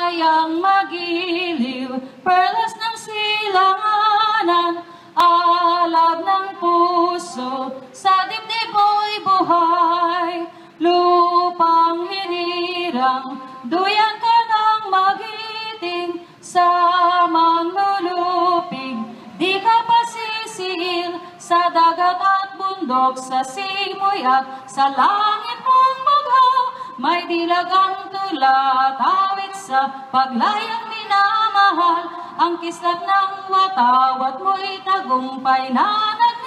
kayang magiliw, perlas ng silanganan, alab ng puso, sa dibdib mo'y buhay. Lupang hinirang, duyan ka ng magiting, sa manglulupig, di ka pasisiil, sa dagat at bundok, sa simoy at sa langit mong bagho. May dilagang tula, tawid sa paglayang minamahal, ang kislap ng watawat mo'y tagumpay na nagli.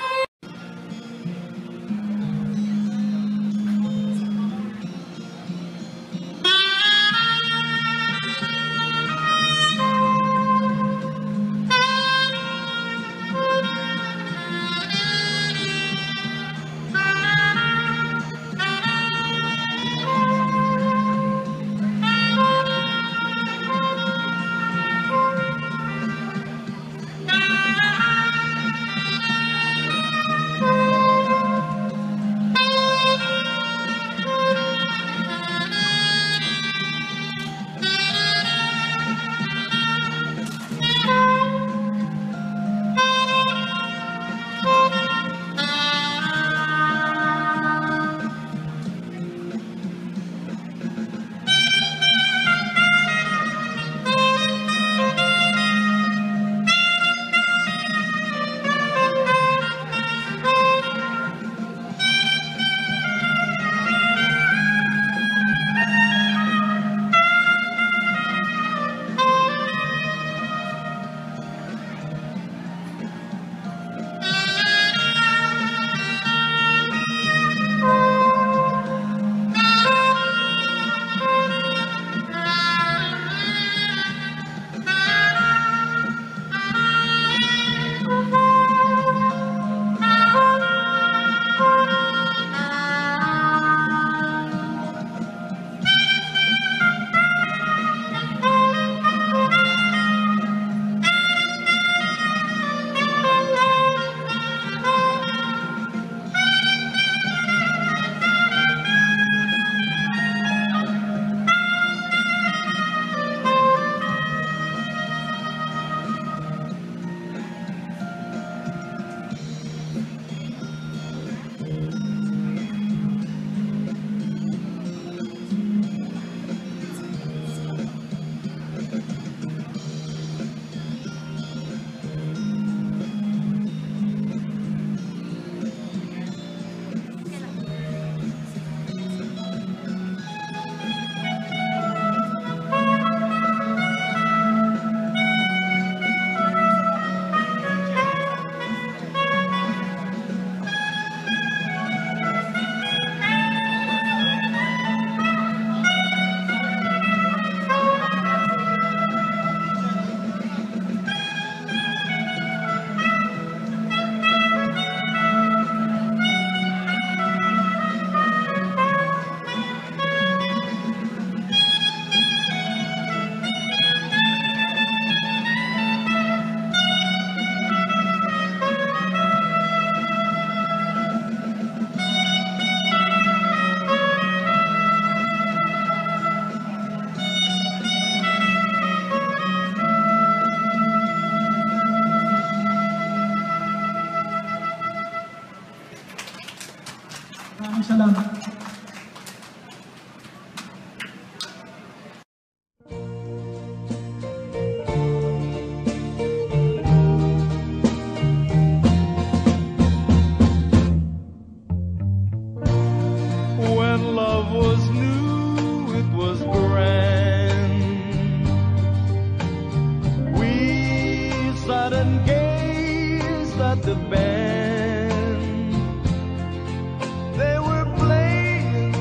Salamat. When love was new, it was grand. We sat and gazed at the band. They were playing,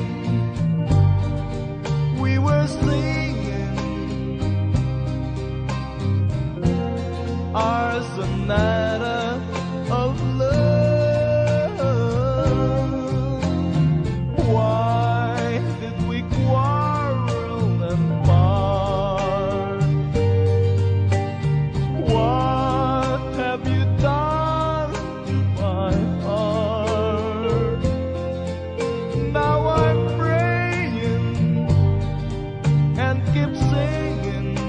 we were singing our sonata of love. Why did we quarrel and part? What have you done to my heart? Now I'm praying and keep singing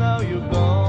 now you're gone.